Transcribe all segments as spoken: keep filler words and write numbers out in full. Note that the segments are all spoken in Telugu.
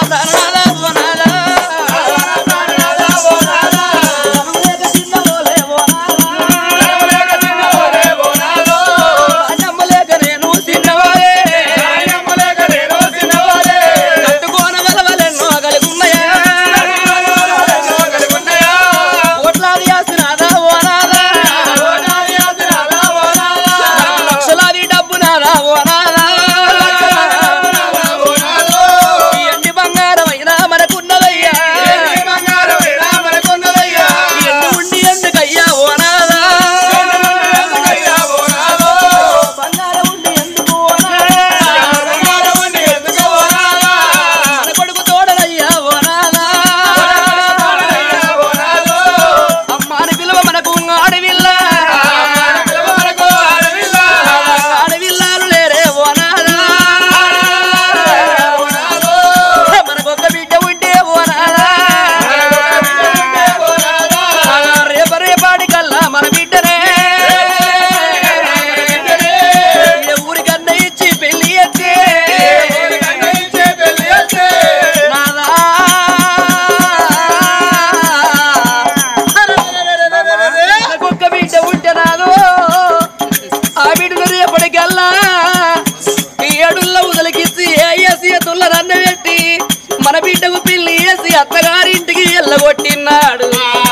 మన బిడ్డకు పిల్లి వేసి అత్తగారింటికి ఎల్లగొట్టినాడు.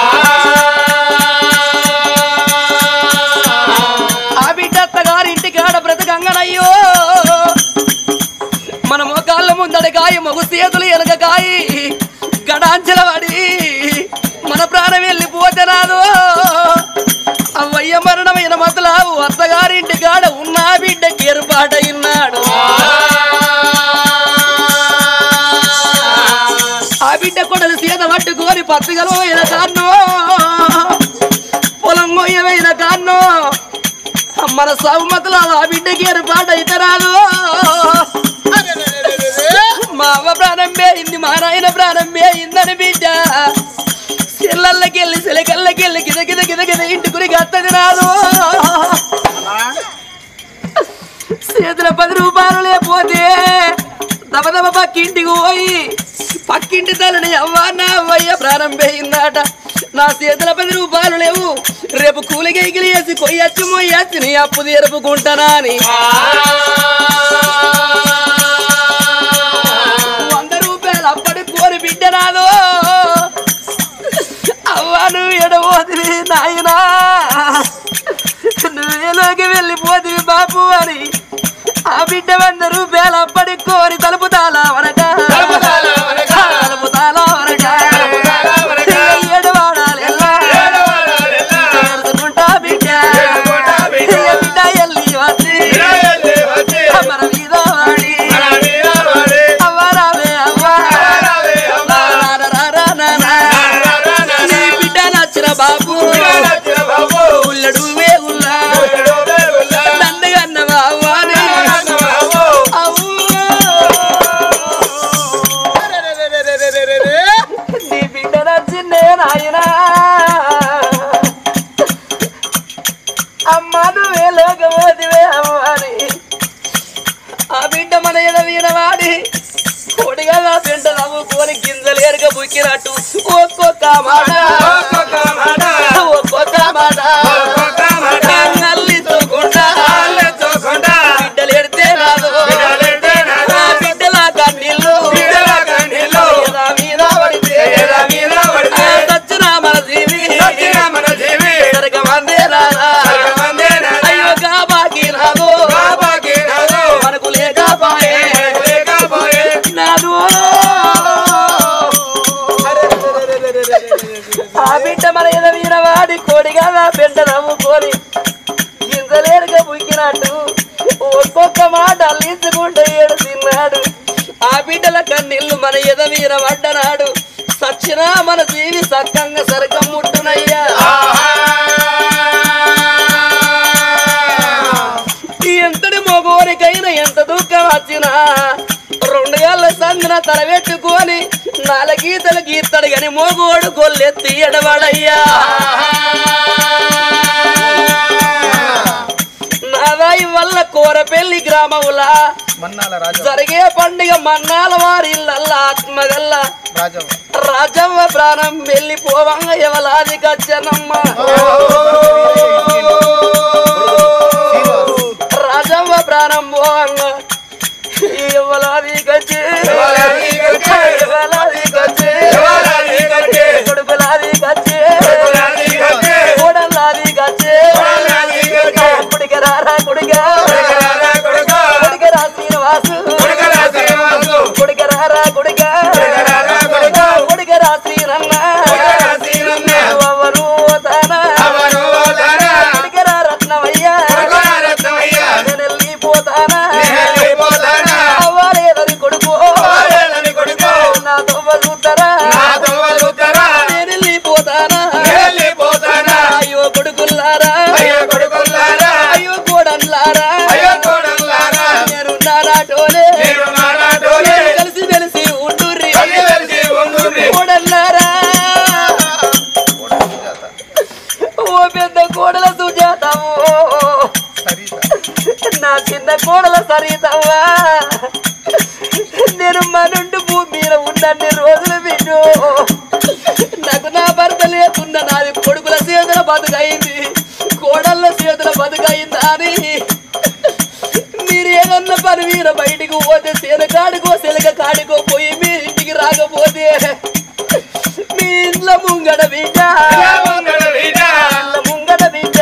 ఆ బిడ్డ అత్తగారింటికి ఆడ బ్రతకంగనయ్యో మన మోకాళ్ళ ముందడి కాయి మగు చేతులు ఎనక కాయి గడాంచల పడి మన ప్రాణం వెళ్ళిపోతే రాదు. అవ్వయ్య మరణమైన మతలావు అత్తగారింటి కాడ ఉన్న బిడ్డకి ఏర్పాటయినాడు. ఆ బిడ్డ కొడలు సీత పట్టుకొని పత్తిగలో అయిన కాన్నో పొలం మొయ్యమైన కాన్నో మన సౌమతులు ఆ బిడ్డకి ఏర్పాటయితే రాదు. మా అవ్వ ప్రాణం పోయింది, మా నాయన ప్రాణం పోయిందని బిడ్డ సిల్లల్లకెళ్ళి సిలకల్లకెళ్ళి గిద గిద గిద గిద ఇంటికుని గత్తది రాదు. చేతుల పది రూపాయలు లేకపోతే దబదబ పక్కింటికి పోయి పక్కింటి తల్లిని అవ్వన్న అవ్వయ్య ప్రాణం పోయిందట. నా చేతుల పది రూపాయలు లేవు, రేపు కూలికి ఎగిలి వేసి కొయ్యచ్చు మొయ్యచ్చు నీ అప్పు తీరుపుకుంటానా అని వంద రూపాయలు అప్పటి కోరి బిడ్డ రాదు. అవ్వ నువ్వు ఎడబోతివి నాయనా, నువ్వేలోకి వెళ్ళిపోతివి బాబు అని ఆ బిడ్డ వంద రూపాయలు అప్పటి కోరి తలుపుతాలా వరక తలుపుతాలా వరక ఏడవాడాలి బిడ్డ బిడ్డ ఎల్లి వచ్చి మన మీద వాడి అవ్వ రావే అవ్వ నీ బిడ్డ నచ్చిన బాబు ఉల్లడు వేగుల్లా దండగన్నవా అవ్వని నీ బిడ్డ నచ్చిందే నాయనా అమ్మ నువ్వే లోకమోదివే అవ్వని ఆ బిడ్డ మన ఎడ వీరవాడి కోడిగా నా బిడ్డ నవ్వుకొని గింజలు ఎరగ బుక్కినట్టు ఒక్కొక్క మాట ఒక్కొక్క మాట నల్లించుకుంటా బిడ్డలు ఎడితే రాదు బిడ్డల కన్నీళ్ళు మీద పడితే సచ్చిన మన జీవి సరిగ మందే రాదా అయ్యో గాబాకి రాదు మనకు లేకపోయే నాదు ఆ బిడ్డ మన ఎద వీరవాడి కోడిగా నా బిడ్డ నవ్వుకొని గింజలేరుగా బుక్కినట్టు ఒక్కొక్క మాట అల్లించుకుంటూ ఏడు తిన్నాడు. ఆ బిడ్డల కన్నీళ్ళు మన ఎద వీర పడ్డనాడు. సచ్చినా మన జీవి సక్కంగా సరకం ముట్టునయ్యా. ఎంతటి మగోరికైనా ఎంత దుఃఖం వచ్చినా రెండు గళ్ళ సందిన తల పెట్టుకొని నాలుగీతలు గీతడు గాని మోగోడు గొల్లెత్తి ఎడవాడయ్యా. నాదాయి వల్ల కోరపెల్లి గ్రామములా జరిగే పండుగ మన్నాల వారి ఇళ్ళల్లా ప్రేమ గల్ల రాజవ్వ ప్రాణం వెళ్ళిపోవంగ ఎవలాది కచ్చనమ్మ రాజవ్వ ప్రాణం పోవంగ ఎవలాది కచ్చే ఎవలాది కచ్చే కొడుకులాది కచ్చే కోడలాది కచ్చే కొడుకరారా కొడుగా కొడుకరా శ్రీనివాసు కొడుకరారా కొడుగా కొడుకరా శ్రీరన్న అవరు తానా కొడుకరా రత్నమయ్య వెళ్ళిపోతానా అవ్వలేదని కొడుకు నా తొవ్వ చూస్తారా నేను వెళ్ళిపోతానా అయ్యో కొడుకుల్లారా అయ్యో కోడన్లారా నేనున్నారాటోలే కలిసి వెలిసి ఉండుర్రి కోడన్లారా ఓ పెద్ద కోడల సుజాతము నా చిన్న కోడల సరితవ్వా నేను మనుండు భూమి మీద ఉన్నన్ని రోజులు విను నాకు నా భర్త లేకున్నా నాది కొడుకుల చేతుల బతుకైంది కోడళ్ళ చేతుల బతుకైందా అని మీరు ఏదన్నా పని మీద బయటికి పోతే సేన కాడుకో సెలక కాడుకో పోయి మీ ఇంటికి రాకపోతే మీ ఇంట్లో ముంగడ బిడ్డ ముంగడ బిడ్డ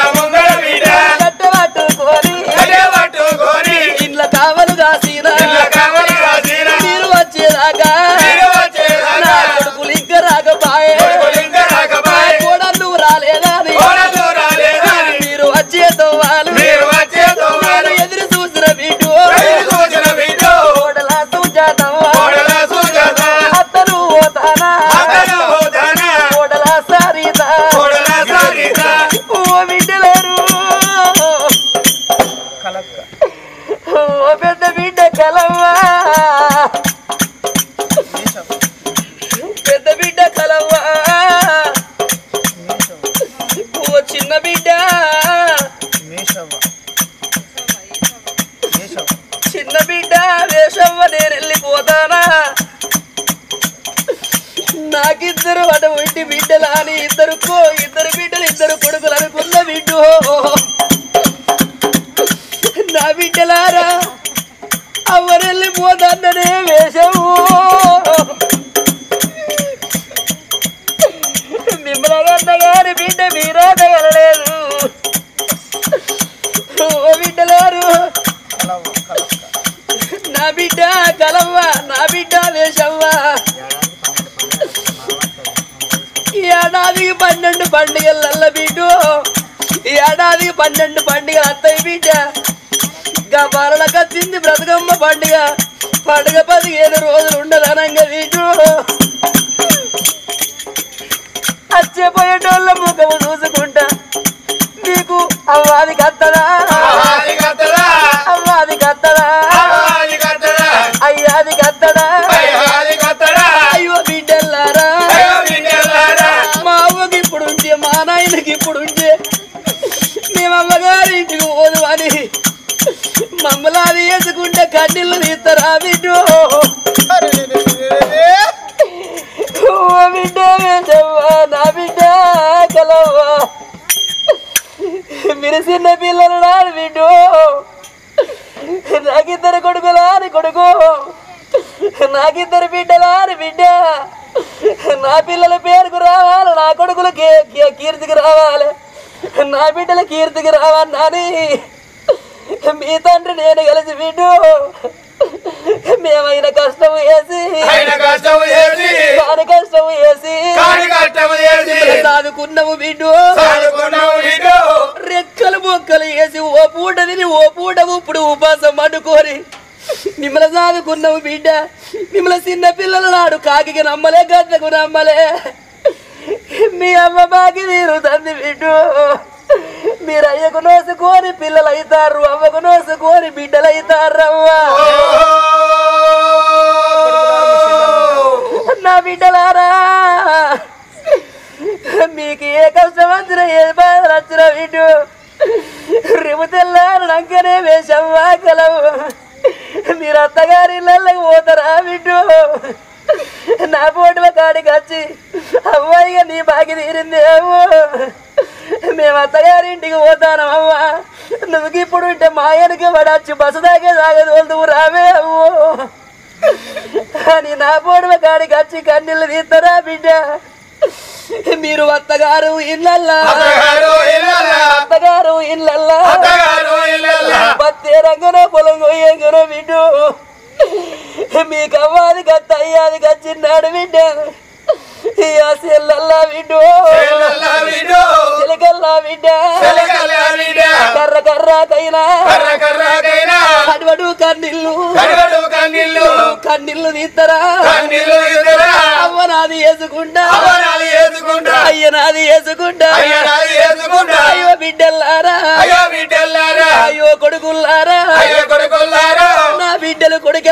కట్టబట్టుకొని ఇంట్లో కావలు కాసిన మీరు వచ్చేదాకా నా కొడుకులు ఇంకా రాకపోయే కోడళ్ళు రాలేదా మీరు వచ్చేతో వాళ్ళు ఎదురు చూసిన వీడు కోడల సుజాతవ్వా అత్తను పోతానా కోడల సరిత ఓ బిడ్డలేరు ఓ పెద్ద బిడ్డ కలవ్వా పెద్ద బిడ్డ కలవ్వా ఓ చిన్న బిడ్డ చిన్న బిడ్డ వేషవ్వ నేను వెళ్ళిపోతానా నాకిద్దరు అటు ఇంటి బిడ్డలు అని ఇద్దరు ఇద్దరు బిడ్డలు ఇద్దరు కొడుకులు అనుకున్న బిడ్డు నా బిడ్డలారా అవరెళ్ళిపోతాననే వేషము మిమ్మల్ని గారి బిడ్డ మీరా తగలలేదు ఓ బిడ్డలారు నా బిడ్డ కలవ్వ నా బిడ్డ వేషవ్వా ఏడాదికి పన్నెండు పండుగల బిడ్డు ఏడాదికి పన్నెండు పండుగ అత్తయ్య బిడ్డ గబాలకి వచ్చింది బ్రతకమ్మ పండుగ పండుగ పదిహేను రోజులు ఉండదనంగా బిడ్డు వచ్చేపోయేటోళ్ళ ముఖము చూసుకుంటా నీకు అవ్వాది కత్తదా అవ్వాది కత్తదా అయ్యాది కత్తడా అయ్యో బిడ్డల్లారా మా అవ్వకి ఇప్పుడు ఉంటే మా నాయనకి ఇప్పుడు ఉంటే మేము అమ్మగారి ఇంటికి పోదు అని మమ్మల్ని వేసుకుంటే కన్నీళ్ళు తీస్తారా బిడ్డు ఓ బిడ్డ వేసవ్వా నా బిడ్డ కలవ్వా మీరు చిన్న పిల్లలు నాడు బిడ్డు నాకిద్దరు కొడుకులారి కొడుకు నాకిద్దరు బిడ్డలారి బిడ్డ నా పిల్లల పేరుకు రావాలి నా కొడుకుల కీర్తికి రావాలి నా బిడ్డల కీర్తికి రావన్నాని మీ తండ్రి నేను కలిసి బిడ్డు మేమైన కష్టం వేసి కాని కష్టం వేసి సాదుకున్నాము బిడ్డు రెక్కలు బొక్కలు వేసి ఓ పూట తిని ఓ పూట ఇప్పుడు ఉపాసం అడ్డుకోరి మిమ్మల్ని సాదుకున్నాము బిడ్డ మిమ్మల్ని చిన్న పిల్లలు నాడు కాకి నమ్మలే గద్దకు నమ్మలే మీ అమ్మ బాకి తీరుతుంది బిడ్డు మీరు అయ్యకు నోసుకొని పిల్లలు అవుతారు అవ్వకు నోసుకొని బిడ్డలు అవుతారు అవ్వా నా బిడ్డలారా మీకు ఏ కష్టం వచ్చినా ఏ బాధలు వచ్చినా బిడ్డు రేపు తెల్లారంకనే వేసవ్వా కలవు మీరు అత్తగారి ఇళ్ళకి పోతారా బిడ్డు నా పోటుల కాడికి వచ్చి అమ్మాయిగా నీ బాకి తీరింది అమ్మో మేము అత్తగారింటికి పోతాను అమ్మ నువ్వుకి ఇప్పుడు ఉంటే మా ఆయనకి పడచ్చు బస్సు దాకే సాగదు వెళ్తూ రావే అమ్మో అని నా పోటుల కాడికి వచ్చి కన్నీళ్ళు తీస్తారా బిడ్డ మీరు అత్తగారు ఇళ్ళల్లా అత్తగారు ఇళ్ళల్లా పత్తే రంగున పొలం కొయ్యంగున బిడ్డు మీకు అవ్వాలి కత్త అయ్యాది కచ్చిన్నాడు బిడ్డ సెల్లల్లా బిడ్డు చిలకల్లా బిడ్డ కర్ర కర్రాకైనా కడవడు కన్నీళ్ళు కన్నీళ్ళు తీస్తారా అవ్వ నాది వేసుకుంటా అయ్య నాది వేసుకుంటా అయ్యో బిడ్డల్లారా అయ్యో కొడుకుల్లారా నా బిడ్డలు కొడుక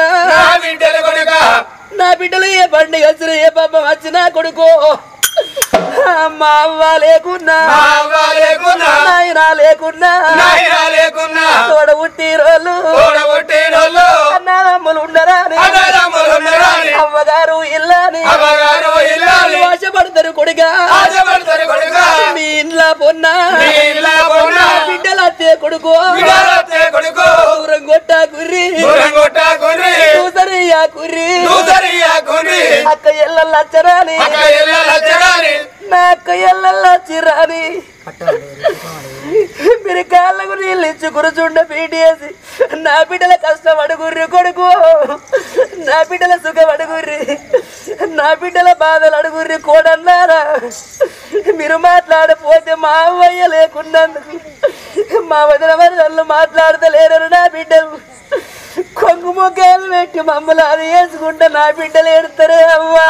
నా బిడ్డలు ఏ పండుగ వచ్చిన ఏ పాపం వచ్చినా కొడుకో మా అవ్వ లేకున్నా నాయన లేకున్నా తోడ పుట్టి రోళ్ళు అన్నదమ్ములు ఉండరా అవ్వగారు ఇల్లాని ఆశపడతారు కొడుగా మీ ఇంట్లో పొన్నా బిడ్డలు అత్తే కొడుకో దూరం కొట్టా కుర్రి దూసరియా కుర్రి అక్క ఎల్లచ్చరాని నా అక్క ఎల్లచ్చిరాని మీరు కాళ్ళకు నీళ్ళు ఇచ్చి కూర్చుండ పీటియేసి నా బిడ్డల కష్టం అడుగుర్రి కొడుకు నా బిడ్డల సుఖం అడుగుర్రి నా బిడ్డల బాధలు అడుగుర్రి కోడన్నారా మీరు మాట్లాడపోతే మా అవ్వయ్య లేకున్నందుకు మా వదిన వాళ్ళు మాట్లాడతలేరు నా బిడ్డలు కొంగు మొగ్గలు పెట్టి మమ్మల్ని అది వేసుకుంటే నా బిడ్డలు ఏడుతారే అవ్వా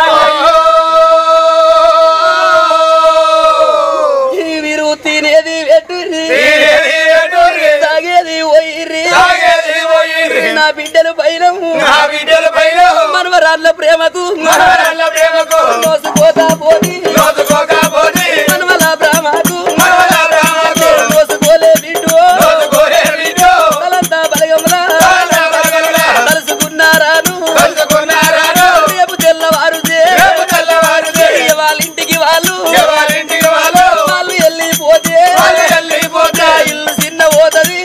మీరు తినేది పెట్టుర్రి తాగేది పోయిర్రి నా బిడ్డలు పైన మనవరాళ్ళ ప్రేమకు మోసపోతా పోని మనవల ప్రేమకు మోసుకోలే బిడ్డు తలంతా బలగంలా కలుసుకున్నారాను రేపు తెల్లవారు వాళ్ళ ఇంటికి వాళ్ళు వాళ్ళు వెళ్ళిపోతే ఇల్లు చిన్న పోతది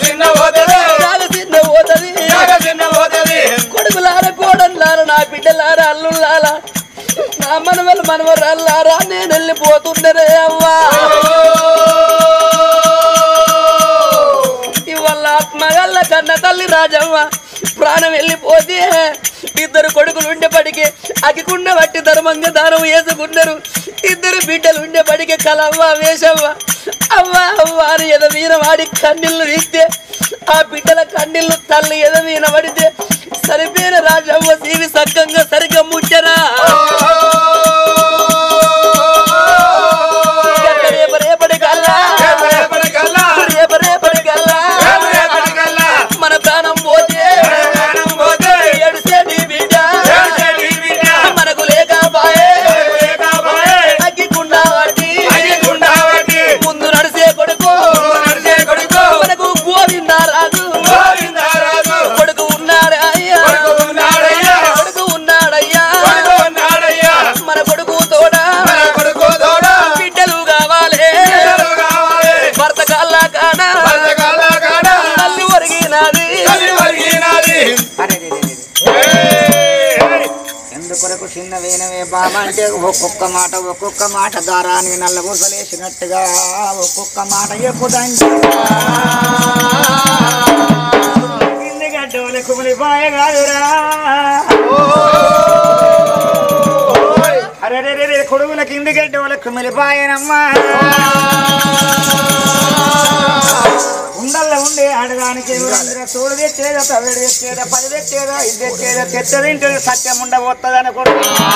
చిన్న పోతది కొడుకులార కోడలార నా బిడ్డలార అల్లులార నా మనవలు మనవరాళ్ళారా నేను వెళ్ళిపోతుండరే అవ్వా ఇవాళ ఆత్మగల్ల కన్న తల్లి రాజవ్వ ప్రాణం వెళ్ళిపోతే ఇద్దరు కొడుకులు ఉండేపడికి అగికుండ బట్టి ధర్మంగా దానం వేసుకున్నారు ఇద్దరు బిడ్డలు ఉండేపడికి కలవ్వ వేసవ్వ అవ్వ అవ్వ అని ఎదవీన వాడి కన్నీళ్ళు తీస్తే ఆ బిడ్డల కన్నీళ్ళు తల్లి ఎదవీన పడితే సరిపోయిన రాజవ్వ సీవి సక్కంగా సరిగ్గా ముట్టరా రేపటి కల్లా రేపటి కల్లా మన ప్రాణం పోతే ఏడుసేటి బిడ్డ మనకు లేకపాయే అగ్గికుండా వాటి ముందు నడిసే కొడుకు మనకు గోవిందా రాజు కొడుకు ఉన్నాడా అయ్యా కొడుకు ఉన్నాడయ్యా మన కొడుకు తోడా బిడ్డలు కావాలి భర్త కల్లా కానా తల్లి ఒరిగినది ఎందుకొరకు చిన్న వేనవే బాబా అంటే ఒక్కొక్క మాట ఒక్కొక్క మాట దారాన్ని నల్ల ముసలేసినట్టుగా ఒక్కొక్క మాట ఎక్కుదంటే గడ్డోలే కుమిలిపాయ కాదురా అరే రే కొడుకుల కింది గడ్డోలే కుమిలిపాయనమ్మా ఉండల్లో ఉండే ఆడదానికి తోడు తెచ్చేదా తవిడు తెచ్చేదా పది తెచ్చేదా ఇది తెచ్చేదా తెచ్చదింటే సత్యం ఉండబోతుంది అనుకుంటా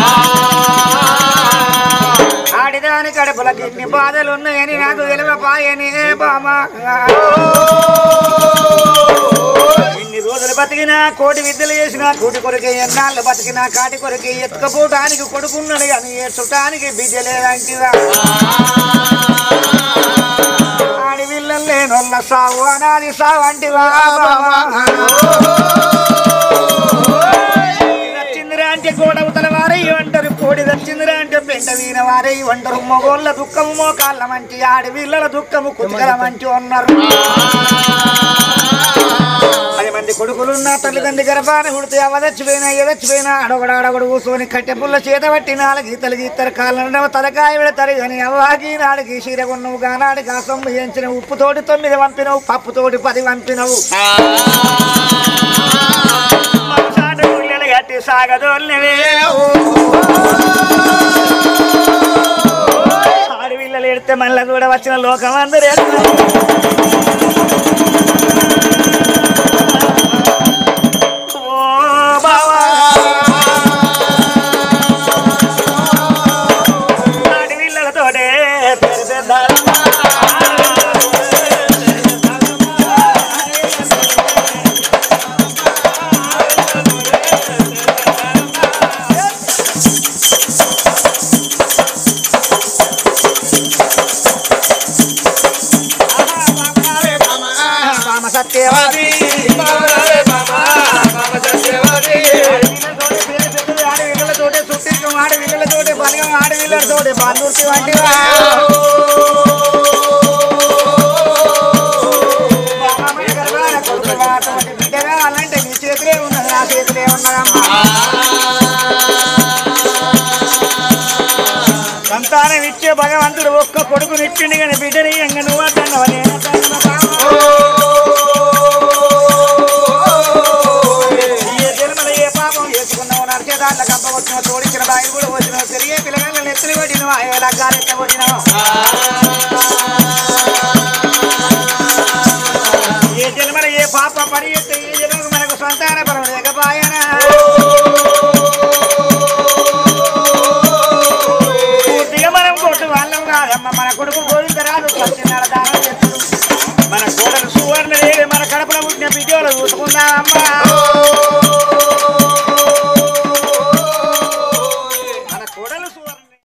ఆడిదాని కడుపులకి ఎన్ని బాధలు ఉన్నాయని నాకు తెలియపాయని బామా ఇన్ని రోజులు బతికినా కోటి విద్యలు చేసినా కోటి కొరకే ఎన్నాళ్ళు బతికినా కాటి కొరకే ఎత్తుకపోవటానికి కొడుకున్నాడు కానీ ఏడ్చటానికి బిడ్డ లేదంటివా ఆడి విల్లలు లేనొల్ల సావు అనాది సావు అంటివా నచ్చిందిరా అంటే కూడా అవతల వారై వంటరు కోడి దచ్చిందిరా అంటే పెంట వీన వారై వంటరు మొగోళ్ళ దుఃఖము మోకాళ్ళ మంచి ఆడవిళ్ళల దుఃఖము కుతికల మంచి ఉన్నారు పది మంది కొడుకులున్న తల్లిదండ్రి గర్భాన్ని ఉడితే అవదచ్చిపోయినా ఎదచ్చిపోయినా అడగడు అడగడు కూర్చొని కట్టె పుల్ల చేత పట్టి నాలుగు గీతలు గీతరు కాళ్ళ తలకాయ పెడతారు కానీ అవ్వాకి నాడికి చీరగొన్నవు గానాడికి ఆ సొమ్ము ఎంచిన ఉప్పుతోటి తొమ్మిది పంపినవు పప్పుతోటి పది పంపినవు గట్టి సాగదోళ్ళవే ఆడవిల్లలు ఎడితే మళ్ళీ కూడా వచ్చిన లోకం అందరూ ఆడవిల్లలతోటే సత్యవాది ఆడవిల్లతోటే సుట్టికం ఆడవిల్లతోటే బలగం ఆడవిల్లతోటే బాంధూర్తి వంటి బిడ్డగా అలాంటి నీ చేతులే ఉన్నది నా చేతులే ఉన్నదమ్మా సంతానం ఇచ్చే భగవంతుడు ఒక్క కొడుకునిచ్చిండి కానీ బిడ్డని ఎంగ నువ్వు అద్దన్నవని ఏ పాపం చేసుకున్నావు నడిచేదాంట్లో కంప వచ్చిన తోడించిన బాయి కూడా వచ్చినావు తిరిగే పిల్లగాళ్ళని ఎత్తులు కొట్టినావు ఏ లగ్గాలు ఎత్త కొట్టినావు ఏ జన్మల ఏ పాప పడి ఎత్తే ఏ జన్మకు మనకు సంతాన పరం లేకపాయనా పూర్తిగా మనం కొట్టు వాళ్ళం కాదమ్మ మన కొడుకు గోవిందరాజు పచ్చినాడ దానం చేస్తాడు మన కోడలు సువర్ణ దేవి మన కడపలో పుట్టిన బిడ్డలు చూసుకుందామమ్మా